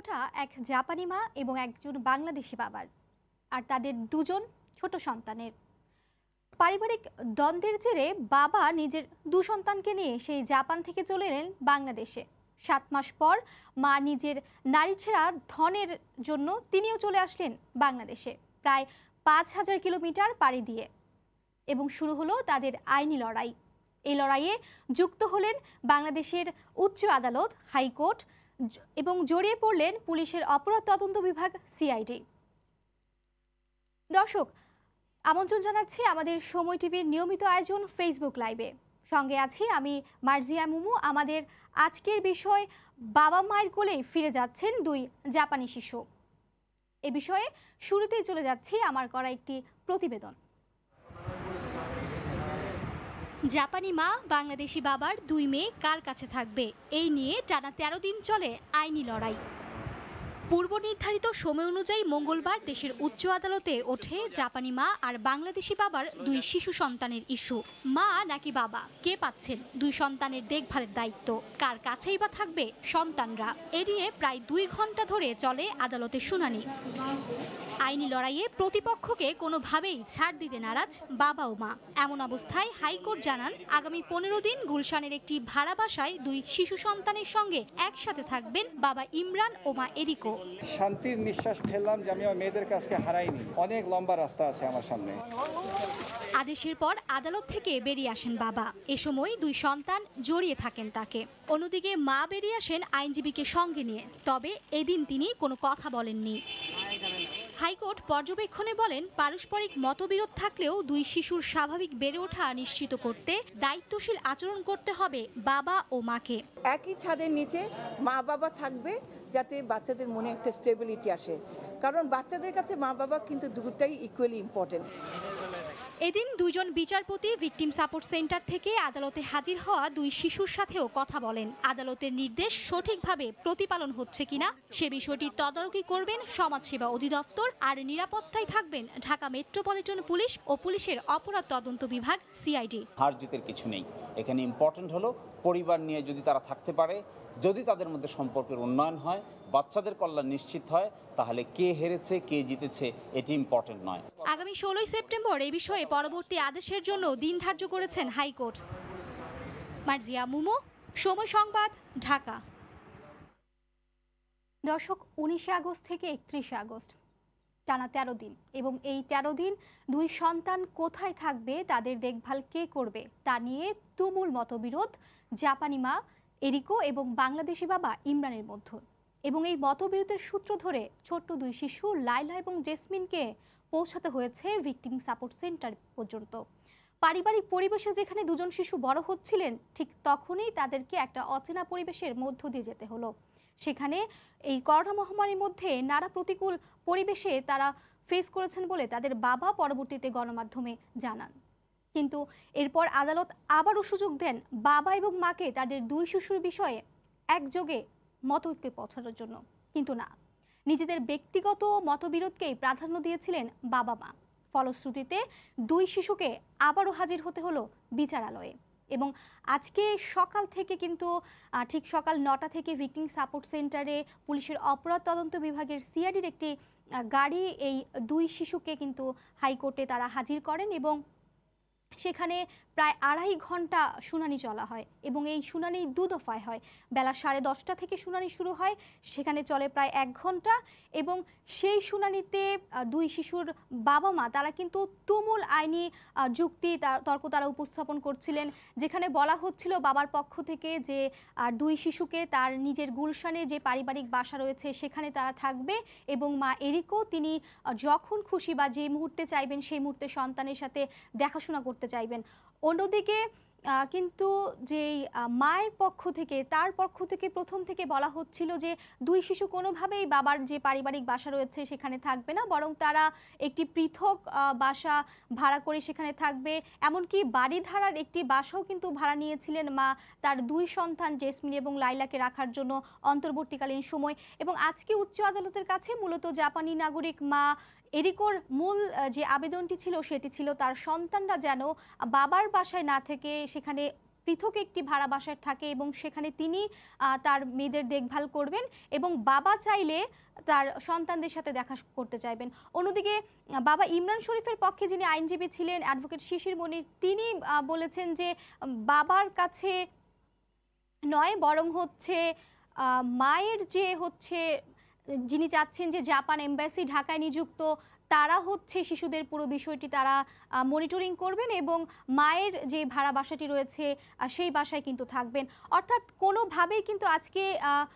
গল্পটা এক জাপানি মা এবং একজন বাংলাদেশি বাবার আর তাদের দুজন ছোট সন্তানের। পারিবারিক দ্বন্দ্বের জেরে বাবা নিজের দু সন্তানকে নিয়ে সেই জাপান থেকে চলে এলেন বাংলাদেশে। 7 মাস পর মা নিজের নারী ছেঁড়া ধনের জন্য তিনিও চলে আসলেন বাংলাদেশে, প্রায় 5000 কিলোমিটার পাড়ি দিয়ে, এবং শুরু হলো তাদের আইনি লড়াই। এই লড়াইয়ে যুক্ত হলেন বাংলাদেশের উচ্চ আদালত, হাইকোর্ট এবং জড়িয়ে পড়লেন পুলিশের অপরাধ তদন্ত বিভাগ সিআইডি। দর্শক, আমন্ত্রণ জানাচ্ছি আমাদের সময় টিভির নিয়মিত আয়োজন ফেসবুক লাইভে। সঙ্গে আছি আমি মার্জিয়া মুমু। আমাদের আজকের বিষয়, বাবা মায়ের কোলে ফিরে যাচ্ছেন 2 জাপানি শিশু। এ বিষয়ে শুরুতেই চলে যাচ্ছি আমার করা একটি প্রতিবেদন। জাপানি মা, বাংলাদেশি বাবার 2 মেয়ে কার কাছে থাকবে, এই নিয়ে টানা 13 দিন চলে আইনি লড়াই। পূর্ব নির্ধারিত সময় অনুযায়ী মঙ্গলবার দেশের উচ্চ আদালতে ওঠে জাপানি মা আর বাংলাদেশি বাবার 2 শিশু সন্তানের ইস্যু। মা নাকি বাবা, কে পাচ্ছেন 2 সন্তানের দেখভালের দায়িত্ব, কার কাছেই বা থাকবে সন্তানরা? এ নিয়ে প্রায় 2 ঘন্টা ধরে চলে আদালতের শুনানি। আইনি লড়াইয়ে প্রতিপক্ষকে কোনোভাবেই ছাড় দিতে নারাজ বাবা ও মা। এমন অবস্থায় হাইকোর্ট জানান, আগামী 15 দিন গুলশানের একটি ভাড়া বাসায় 2 শিশু সন্তানের সঙ্গে একসাথে থাকবেন বাবা ইমরান ও মা এরিকো। শান্তির নিঃশ্বাস ফেললাম যে আমি আমার মেয়েদের কাছকে হারাইনি। অনেক লম্বা রাস্তা আছে আমার সামনে। আদেশের পর আদালত থেকে বেরিয়ে আসেন বাবা। এ সময় 2 সন্তান জড়িয়ে থাকেন তাকে। অন্যদিকে মা বেরিয়ে আসেন আইনজীবীকে সঙ্গে নিয়ে, তবে এদিন তিনি কোনো কথা বলেননি। হাইকোর্ট পর্যবেক্ষণে বলেন, পারস্পরিক মতবিরোধ থাকলেও 2 শিশুর স্বাভাবিক বেড়ে ওঠা নিশ্চিত করতে দায়িত্বশীল আচরণ করতে হবে বাবা ও মাকে। একই ছাদের নিচে মা বাবা থাকবে যাতে বাচ্চাদের মনে একটা স্টেবিলিটি আসে, কারণ বাচ্চাদের কাছে মা বাবা কিন্তু দুটোটাই ইকুয়ালি ইম্পর্টেন্ট। এদিন 2 জন বিচারপতি ভিকটিম সাপোর্ট সেন্টার থেকে আদালতে হাজির হওয়া 2 শিশুর সাথেও কথা বলেন। আদালতের নির্দেশ সঠিকভাবে প্রতিপালন হচ্ছে কিনা সে বিষয়টি তদারকি করবেন সমাজসেবা অধিদপ্তর, আর নিরাপত্তায় থাকবেন ঢাকা মেট্রোপলিটন পুলিশ ও পুলিশের অপরাধ তদন্ত বিভাগ সিআইডি। হার জিতের কিছু নেই, এখানে ইম্পর্টেন্ট হলো পরিবার নিয়ে যদি তারা থাকতে পারে, যদি তাদের মধ্যে সম্পর্কের উন্নয়ন হয়, বাচ্চাদের কল্যাণ নিশ্চিত হয়, তাহলে কে হেরেছে কে জিতেছে এটি ইম্পর্টেন্ট নয়। আগামী 16 সেপ্টেম্বর এই বিষয়ে পরবর্তী আদেশের জন্য দিন ধার্য করেছেন হাইকোর্ট। মার্জিয়া মুমু, সময় সংবাদ, ঢাকা। দর্শক, 19 আগস্ট থেকে 31 আগস্ট টানা 13 দিন, এবং এই 13 দিন 2 সন্তান কোথায় থাকবে, তাদের দেখভাল কে করবে, তা নিয়ে তুমুল মতবিরোধ জাপানি মা এরিকো এবং বাংলাদেশি বাবা ইমরানের মধ্যে। এবং এই মতবিরোধের সূত্র ধরে ছোট্ট 2 শিশু লাইলা এবং জেসমিনকে পৌঁছাতে হয়েছে ভিকটিম সাপোর্ট সেন্টার পর্যন্ত। পারিবারিক পরিবেশে যেখানে 2 জন শিশু বড় হচ্ছিলেন, ঠিক তখনই তাদেরকে একটা অচেনা পরিবেশের মধ্য দিয়ে যেতে হলো। সেখানে এই করোনা মহামারীর মধ্যে নানা প্রতিকূল পরিবেশে তারা ফেস করেছেন বলে তাদের বাবা পরবর্তীতে গণমাধ্যমে জানান। কিন্তু এরপর আদালত আবারও সুযোগ দেন বাবা এবং মাকে তাদের 2 শিশুর বিষয়ে একযোগে মতৈক্যে পৌঁছানোর জন্য, কিন্তু না, নিজেদের ব্যক্তিগত মতবিরোধকেই প্রাধান্য দিয়েছিলেন বাবা মা। ফলশ্রুতিতে 2 শিশুকে আবারও হাজির হতে হলো বিচারালয়ে। এবং আজকে সকাল থেকে কিন্তু ঠিক সকাল 9টা থেকে ভিকটিম সাপোর্ট সেন্টারে পুলিশের অপরাধ তদন্ত বিভাগের সিআইডির একটি গাড়ি এই 2 শিশুকে কিন্তু হাইকোর্টে তারা হাজির করেন, এবং সেখানে প্রায় 2.5 ঘন্টা শুনানি চলা হয়। এবং এই শুনানি 2 দফায় হয়। বেলা 10:30 থেকে শুনানি শুরু হয়, সেখানে চলে প্রায় 1 ঘন্টা। এবং সেই শুনানিতে 2 শিশুর বাবা মা তারা কিন্তু তুমুল আইনি যুক্তি তর্ক তারা উপস্থাপন করছিলেন, যেখানে বলা হচ্ছিল বাবার পক্ষ থেকে যে 2 শিশুকে তার নিজের গুলশানে যে পারিবারিক বাসা রয়েছে সেখানে তারা থাকবে, এবং মা এরিকো তিনি যখন খুশি বা যে মুহূর্তে চাইবেন সেই মুহূর্তে সন্তানের সাথে দেখাশোনা করতে চাইবেন। অন্যদিকে কিন্তু যেই মায়ের পক্ষ থেকে তার পক্ষ থেকে প্রথম থেকে বলা হচ্ছিল যে 2 শিশু কোনোভাবেই বাবার যে পারিবারিক বাসা রয়েছে সেখানে থাকবে না, বরং তারা একটি পৃথক বাসা ভাড়া করে সেখানে থাকবে। এমনকি বাড়িধারার একটি বাসাও কিন্তু ভাড়া নিয়েছিলেন মা তার 2 সন্তান জেসমিন এবং লাইলাকে রাখার জন্য অন্তর্বর্তীকালীন সময়। এবং আজকে উচ্চ আদালতের কাছে মূলত জাপানি নাগরিক মা এরিকোর মূল যে আবেদনটি ছিল সেটি ছিল তার সন্তানরা যেন বাবার বাসায় না থেকে সেখানে পৃথক একটি ভাড়া বাসায় থাকে এবং সেখানে তিনি তার মেয়েদের দেখভাল করবেন এবং বাবা চাইলে তার সন্তানদের সাথে দেখা করতে চাইবেন। অন্যদিকে বাবা ইমরান শরীফের পক্ষে যিনি আইনজীবী ছিলেন অ্যাডভোকেট শিশির মনির, তিনি বলেছেন যে বাবার কাছে নয়, বরং হচ্ছে মায়ের যে হচ্ছে যিনি চাচ্ছেন যে জাপান এম্বাসি ঢাকায় নিযুক্ত, তারা হচ্ছে শিশুদের পুরো বিষয়টি তারা মনিটরিং করবেন এবং মায়ের যে ভাড়া বাসাটি রয়েছে সেই বাসায় কিন্তু থাকবেন। অর্থাৎ কোনোভাবেই কিন্তু আজকে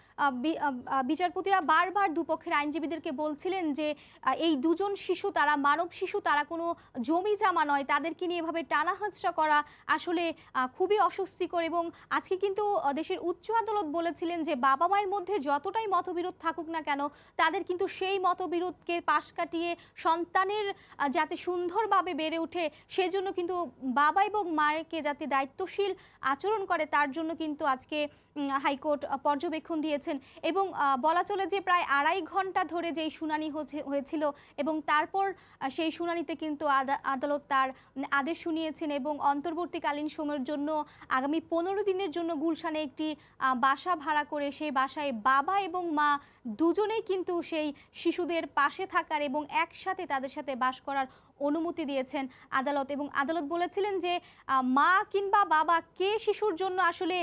বিচারপতিরা বারবার দুপক্ষের আইনজীবীদেরকে বলছিলেন যে এই দুজন শিশু তারা মানব শিশু, তারা কোনো জমি জামা নয়, তাদেরকে নিয়ে এভাবে টানাহাঁচড়া করা আসলে খুবই অস্বস্তিকর। এবং আজকে কিন্তু দেশের উচ্চ আদালত বলেছিলেন যে বাবা মায়ের মধ্যে যতটাই মতবিরোধ থাকুক না কেন, তাদের কিন্তু সেই মতবিরোধকে পাশ কাটিয়ে সন্তানের যাতে সুন্দরভাবে বেড়ে ওঠে সেজন্য কিন্তু বাবা এবং মায়েরকে যাতে দায়িত্বশীল আচরণ করে তার জন্য কিন্তু আজকে হাইকোর্ট পর্যবেক্ষণ দিয়েছেন। এবং বলা চলে যে প্রায় 2.5 ঘন্টা ধরে যেই শুনানি হয়েছিল এবং তারপর সেই শুনানিতে কিন্তু আদালত তার আদেশ শুনিয়েছেন এবং অন্তর্বর্তীকালীন সময়ের জন্য আগামী 15 দিনের জন্য গুলশানে একটি বাসা ভাড়া করে সেই বাসায় বাবা এবং মা দুজনেই কিন্তু সেই শিশুদের পাশে থাকার এবং একসাথে তাদের সাথে বাস করার অনুমতি দিয়েছেন আদালত। এবং আদালত বলেছিলেন যে মা কিংবা বাবা কে শিশুর জন্য আসলে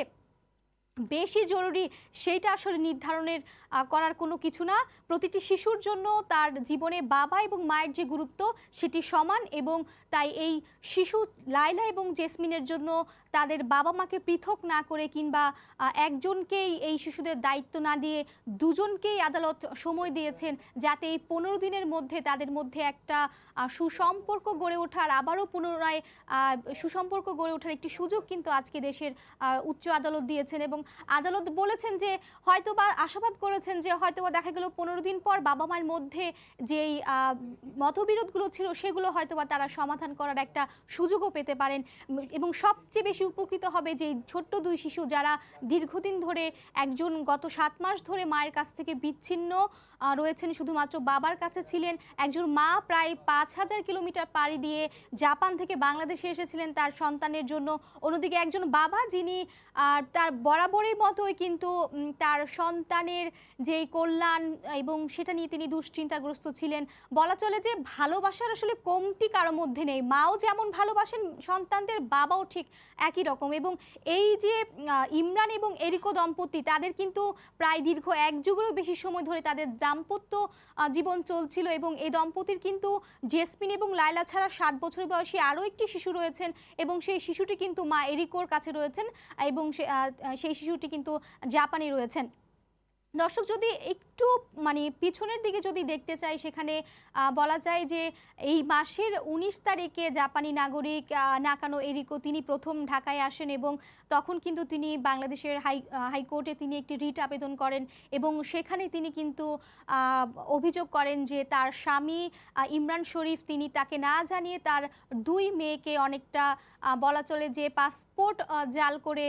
বেশি জরুরি সেইটা আসলে নির্ধারণের করার কোনো কিছু না। প্রতিটি শিশুর জন্য তার জীবনে বাবা এবং মায়ের যে গুরুত্ব সেটি সমান এবং তাই এই শিশু লায়লা এবং জেসমিনের জন্য তাদের বাবা মাকে পৃথক না করে কিংবা একজনকেই এই শিশুদের দায়িত্ব না দিয়ে দুজনকেই আদালত সময় দিয়েছেন যাতে এই 15 দিনের মধ্যে তাদের মধ্যে একটা সুসম্পর্ক গড়ে ওঠার, আবারও পুনরায় সুসম্পর্ক গড়ে ওঠার একটি সুযোগ কিন্তু আজকে দেশের উচ্চ আদালত দিয়েছেন। এবং আদালত বলেছেন যে হয়তোবা আশাবাদ করেছেন যে হয়তোবা দেখা গেল 15 দিন পর বাবা মায়ের মধ্যে যেই মতবিরোধগুলো ছিল সেগুলো হয়তোবা তারা সমাধান করার একটা সুযোগও পেতে পারেন। এবং সবচেয়ে বেশি উপকৃত হবে যে ছোট্ট 2 শিশু যারা দীর্ঘদিন ধরে, একজন গত 7 মাস ধরে মায়ের কাছ থেকে বিচ্ছিন্ন রয়েছেন, শুধুমাত্র বাবার কাছে ছিলেন। একজন মা প্রায় 5000 কিলোমিটার পাড়ি দিয়ে জাপান থেকে বাংলাদেশে এসেছিলেন তার সন্তানের জন্য। অন্যদিকে একজন বাবা যিনি তার বরাবরের মতোই কিন্তু তার সন্তানের যেই কল্যাণ এবং সেটা নিয়ে তিনি দুশ্চিন্তাগ্রস্ত ছিলেন। বলা চলে যে ভালোবাসার আসলে কমতি কারো মধ্যে নেই, মাও যেমন ভালোবাসেন সন্তানদের, বাবাও ঠিক একই রকম। এবং এই যে ইমরান এবং এরিকো দম্পতি, তাদের কিন্তু প্রায় দীর্ঘ 1 যুগেরও বেশি সময় ধরে তাদের দাম্পত্য জীবন চলছিল এবং এই দম্পতির কিন্তু জেসমিন এবং লায়লা ছাড়া 7 বছর বয়সী আরও একটি শিশু রয়েছেন এবং সেই শিশুটি কিন্তু মা এরিকোর কাছে রয়েছেন এবং সেই শিশুটি কিন্তু জাপানে রয়েছেন। দর্শক, যদি একটু পিছনের দিকে যদি দেখতে চাই, সেখানে বলা যায় যে এই মাসের 19 তারিখে জাপানি নাগরিক নাকানো এরিকো তিনি প্রথম ঢাকায় আসেন এবং তখন কিন্তু তিনি বাংলাদেশের হাইকোর্টে তিনি একটি রিট আবেদন করেন এবং সেখানে তিনি কিন্তু অভিযোগ করেন যে তার স্বামী ইমরান শরীফ তিনি তাকে না জানিয়ে তার 2 মেয়েকে অনেকটা বলা চলে যে পাসপোর্ট জাল করে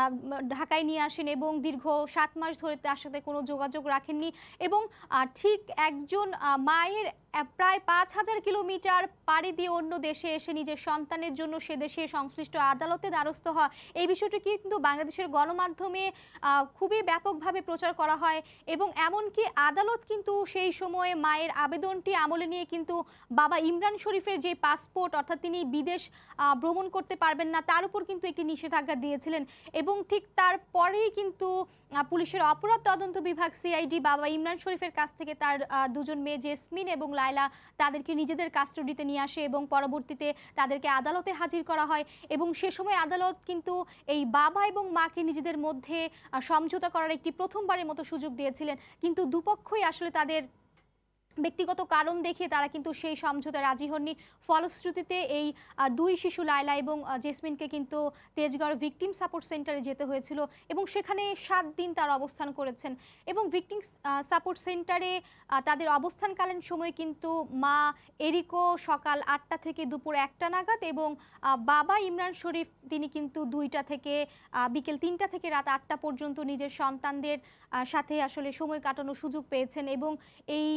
ঢাকায় নিয়ে আসেন এবং দীর্ঘ 7 মাস ধরে তার সাথে কোনো যোগাযোগ রাখেননি। এবং ঠিক একজন মায়ের প্রায় 5000 কিলোমিটার পাড়ি দিয়ে অন্য দেশে এসে নিজের সন্তানের জন্য সে দেশে সংশ্লিষ্ট আদালতে দ্বারস্থ হওয়া, এই বিষয়টি কিন্তু বাংলাদেশের গণমাধ্যমে খুবই ব্যাপকভাবে প্রচার করা হয় এবং এমনকি আদালত কিন্তু সেই সময়ে মায়ের আবেদনটি আমলে নিয়ে কিন্তু বাবা ইমরান শরীফের যে পাসপোর্ট, অর্থাৎ তিনি বিদেশ ভ্রমণ করতে পারবেন না, তার উপর কিন্তু একটি নিষেধাজ্ঞা দিয়েছিলেন। এবং ঠিক তারপরেই কিন্তু পুলিশের অপরাধ তদন্ত বিভাগ সিআইডি বাবা ইমরান শরীফের কাছ থেকে তার 2জন মেয়ে জেসমিন এবং লায়লা তাদেরকে নিজেদের কাস্টডিতে নিয়ে আসে এবং পরবর্তীতে তাদেরকে আদালতে হাজির করা হয়। এবং সে সময় আদালত কিন্তু এই বাবা এবং মাকে নিজেদের মধ্যে সমঝোতা করার একটি প্রথমবারের মতো সুযোগ দিয়েছিলেন, কিন্তু দুপক্ষই আসলে তাদের ব্যক্তিগত কারণ দেখিয়ে তারা কিন্তু সেই সমঝোতা রাজি হননি। ফলশ্রুতিতে এই 2 শিশু লায়লা এবং জেসমিনকে কিন্তু তেজগাঁও ভিকটিম সাপোর্ট সেন্টারে যেতে হয়েছিল এবং সেখানে 7 দিন তারা অবস্থান করেছেন। এবং ভিকটিম সাপোর্ট সেন্টারে তাদের অবস্থানকালীন সময় কিন্তু মা এরিকো সকাল 8টা থেকে দুপুর 1টা নাগাদ এবং বাবা ইমরান শরীফ তিনি কিন্তু 2টা থেকে বিকেল 3টা থেকে রাত 8টা পর্যন্ত নিজের সন্তানদের সাথে আসলে সময় কাটানোর সুযোগ পেয়েছেন। এবং এই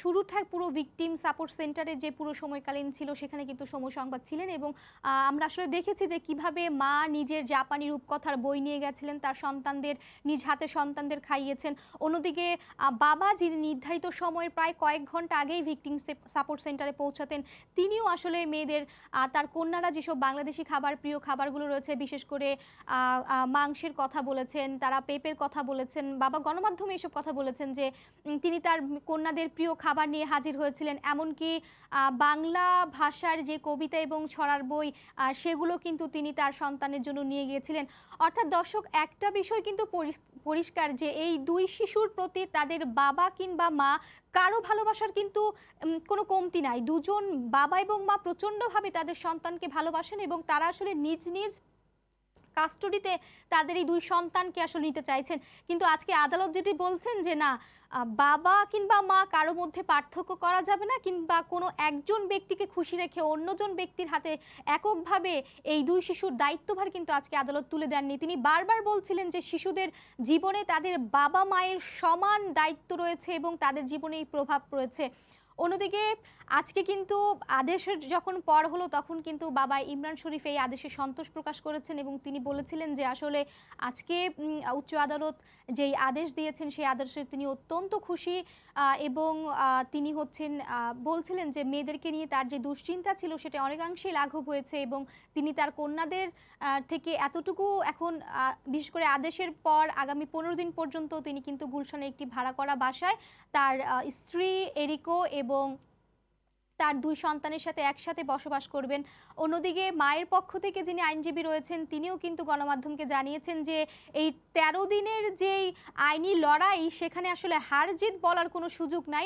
শুরুটায় পুরো ভিকটিম সাপোর্ট সেন্টারে যে পুরো সময়কালীন ছিল সেখানে কিন্তু সময় সংবাদ ছিলেন, এবং আমরা আসলে দেখেছি যে কিভাবে মা নিজের জাপানি রূপকথার বই নিয়ে গেছিলেন, তার সন্তানদের নিজ হাতে সন্তানদের খাইয়েছেন। অন্যদিকে বাবা যিনি নির্ধারিত সময়ের প্রায় কয়েক ঘন্টা আগেই ভিকটিম সাপোর্ট সেন্টারে পৌঁছাতেন, তিনিও আসলে মেয়েদের তার কন্যারা যেসব বাংলাদেশি খাবার, প্রিয় খাবারগুলো রয়েছে, বিশেষ করে মাংসের কথা বলেছেন, তারা পেঁপের কথা বলেছেন। বাবা গণমাধ্যমে এসব কথা বলেছেন যে তিনি তার কন্যাদের প্রিয় খাবার নিয়ে হাজির হয়েছিলেন। এমনকি বাংলা ভাষার যে কবিতা এবং ছড়ার বই সেগুলো কিন্তু তিনি তার সন্তানের জন্য নিয়ে গিয়েছিলেন। অর্থাৎ দর্শক, একটা বিষয় কিন্তু পরিষ্কার যে এই দুই শিশুর প্রতি তাদের বাবা কিংবা মা কারো ভালোবাসার কিন্তু কোনো কমতি নাই। দুজন বাবা এবং মা প্রচণ্ডভাবে তাদের সন্তানকে ভালোবাসেন এবং তারা আসলে নিজ নিজ কাস্টডিতে তাদের এই দুই সন্তানকে আসলে নিতে চাইছেন। কিন্তু আজকে আদালত যেটি বলছেন যে না, বাবা কিংবা মা কারো মধ্যে পার্থক্য করা যাবে না, কিংবা কোনো একজন ব্যক্তিকে খুশি রেখে অন্যজন ব্যক্তির হাতে এককভাবে এই দুই শিশুর দায়িত্বভার কিন্তু আজকে আদালত তুলে দেননি। তিনি বারবার বলছিলেন যে শিশুদের জীবনে তাদের বাবা মায়ের সমান দায়িত্ব রয়েছে এবং তাদের জীবনে এই প্রভাব রয়েছে। অন্যদিকে আজকে কিন্তু আদেশের যখন পর হলো তখন কিন্তু বাবা ইমরান শরীফ এই আদেশে সন্তোষ প্রকাশ করেছেন এবং তিনি বলেছিলেন যে আসলে আজকে উচ্চ আদালত যেই আদেশ দিয়েছেন সেই আদেশে তিনি অত্যন্ত খুশি, এবং তিনি বলছিলেন যে মেয়েদেরকে নিয়ে তার যে দুশ্চিন্তা ছিল সেটা অনেকাংশেই লাঘব হয়েছে, এবং তিনি তার কন্যাদের থেকে এতটুকু এখন বিশেষ করে আদেশের পর আগামী 15 দিন পর্যন্ত তিনি কিন্তু গুলশানে একটি ভাড়া করা বাসায় তার স্ত্রী এরিকো এবং তার দুই সন্তানের সাথে একসাথে বসবাস করবেন। অন্যদিকে মায়ের পক্ষ থেকে যিনি আইনজীবী রয়েছেন তিনিও কিন্তু গণমাধ্যমকে জানিয়েছেন যে এই 13 দিনের যেই আইনি লড়াই সেখানে আসলে হার জিত বলার কোনো সুযোগ নাই,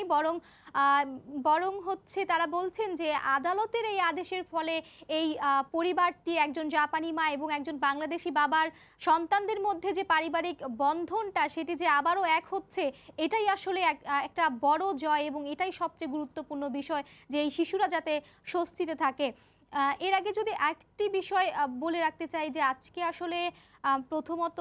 বরং তারা বলছেন যে আদালতের এই আদেশের ফলে এই পরিবারটি, একজন জাপানি মা এবং একজন বাংলাদেশি বাবার সন্তানদের মধ্যে যে পারিবারিক বন্ধনটা সেটি যে আবারও এক হচ্ছে, এটাই আসলে একটা বড় জয় এবং এটাই সবচেয়ে গুরুত্বপূর্ণ বিষয় যে এই শিশুরা যাতে স্বস্তিতে থাকে। এর আগে যদি একটি বিষয় বলে রাখতে চাই যে আজকে আসলে প্রথমত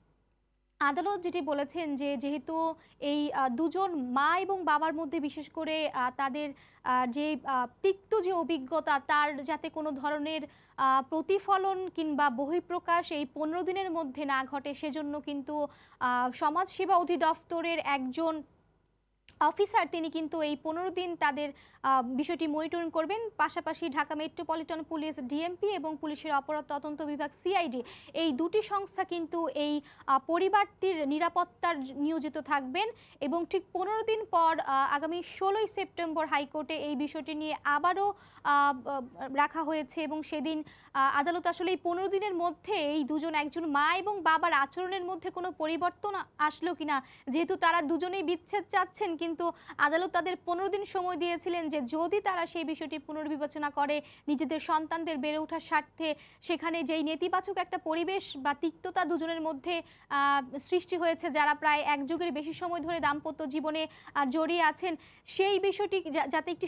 আদালত যেটি বলেছেন যে যেহেতু এই দুজন মা এবং বাবার মধ্যে বিশেষ করে তাদের যে তিক্ত যে অভিজ্ঞতা তার যাতে কোনো ধরনের প্রতিফলন কিংবা বহিঃপ্রকাশ এই 15 দিনের মধ্যে না ঘটে, সেজন্য কিন্তু সমাজসেবা অধিদপ্তরের একজন অফিসার তিনি কিন্তু এই 15 দিন তাদের বিষয়টি মনিটরিং করবেন। পাশাপাশি ঢাকা মেট্রোপলিটন পুলিশ ডিএমপি এবং পুলিশের অপরাধ তদন্ত বিভাগ সিআইডি এই দুটি সংস্থা কিন্তু এই পরিবারটির নিরাপত্তার নিয়োজিত থাকবেন, এবং ঠিক 15 দিন পর আগামী 16ই সেপ্টেম্বর হাইকোর্টে এই বিষয়টি নিয়ে আবারও রাখা হয়েছে, এবং সেদিন আদালত আসলে এই 15 দিনের মধ্যে এই দুজন, একজন মা এবং বাবার আচরণের মধ্যে কোনো পরিবর্তন আসলো কিনা, যেহেতু তারা দুজনেই বিচ্ছেদ চাচ্ছেন কিন্তু আদালত তাদের 15 দিন সময় দিয়েছিলেন যে যদি তারা সেই বিষয়টি পুনর্বিবেচনা করে নিজেদের সন্তানদের বেড়ে ওঠার স্বার্থে সেখানে যেই নেতিবাচক একটা পরিবেশ বা তিক্ততা দুজনের মধ্যে সৃষ্টি হয়েছে, যারা প্রায় এক যুগের বেশি সময় ধরে দাম্পত্য জীবনে জড়িয়ে আছেন, সেই বিষয়টি যাতে একটি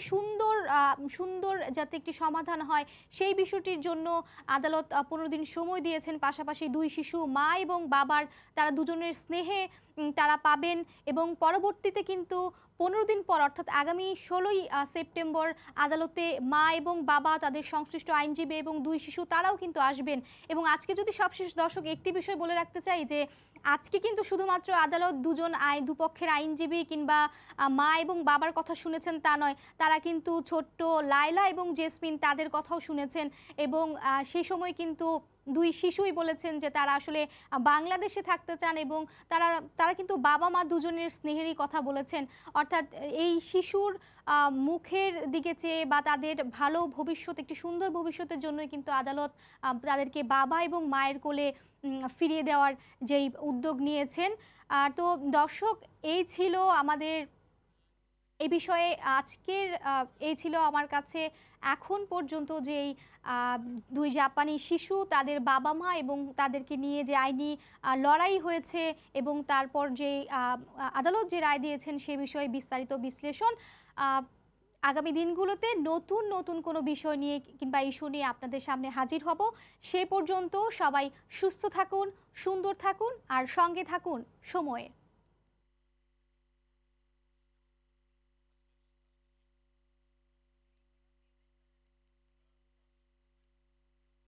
সুন্দর যাতে একটি সমাধান হয় সেই বিষয়টির জন্য আদালত 15 দিন সময় দিয়েছেন। পাশাপাশি দুই শিশু মা এবং বাবার তারা দুজনের স্নেহে তারা পাবেন, এবং পরবর্তীতে কিন্তু 15 দিন পর অর্থাৎ আগামী 16ই সেপ্টেম্বর আদালতে মা এবং বাবা, তাদের সংশ্লিষ্ট আইনজীবী এবং দুই শিশু তারাও কিন্তু আসবেন। এবং আজকে যদি সবশেষ দর্শক একটি বিষয় বলে রাখতে চাই যে আজকে কিন্তু শুধুমাত্র আদালত দুপক্ষের আইনজীবী কিংবা মা এবং বাবার কথা শুনেছেন তা নয়, তারা কিন্তু ছোট্ট লায়লা এবং জেসমিন তাদের কথাও শুনেছেন, এবং সেই সময় কিন্তু দুই শিশুই বলেছেন যে তারা আসলে বাংলাদেশে থাকতে চান, এবং তারা কিন্তু বাবা মা দুজনের স্নেহেরই কথা বলেছেন। অর্থাৎ এই শিশুর মুখের দিকে চেয়ে বা তাদের ভালো ভবিষ্যৎ, একটি সুন্দর ভবিষ্যতের জন্যই কিন্তু আদালত তাদেরকে বাবা এবং মায়ের কোলে ফিরিয়ে দেওয়ার যেই উদ্যোগ নিয়েছেন। তো দর্শক, এই ছিল আমাদের এই বিষয়ে আজকের এই ছিল আমার কাছে এখন পর্যন্ত যেই দুই জাপানি শিশু, তাদের বাবা মা এবং তাদেরকে নিয়ে যে আইনি লড়াই হয়েছে এবং তারপর যে আদালত যে রায় দিয়েছেন সে বিষয়ে বিস্তারিত বিশ্লেষণ। আগামী দিনগুলোতে নতুন নতুন কোনো বিষয় নিয়ে কিংবা ইস্যু নিয়ে আপনাদের সামনে হাজির হব। সে পর্যন্ত সবাই সুস্থ থাকুন, সুন্দর থাকুন আর সঙ্গে থাকুন সময়ের।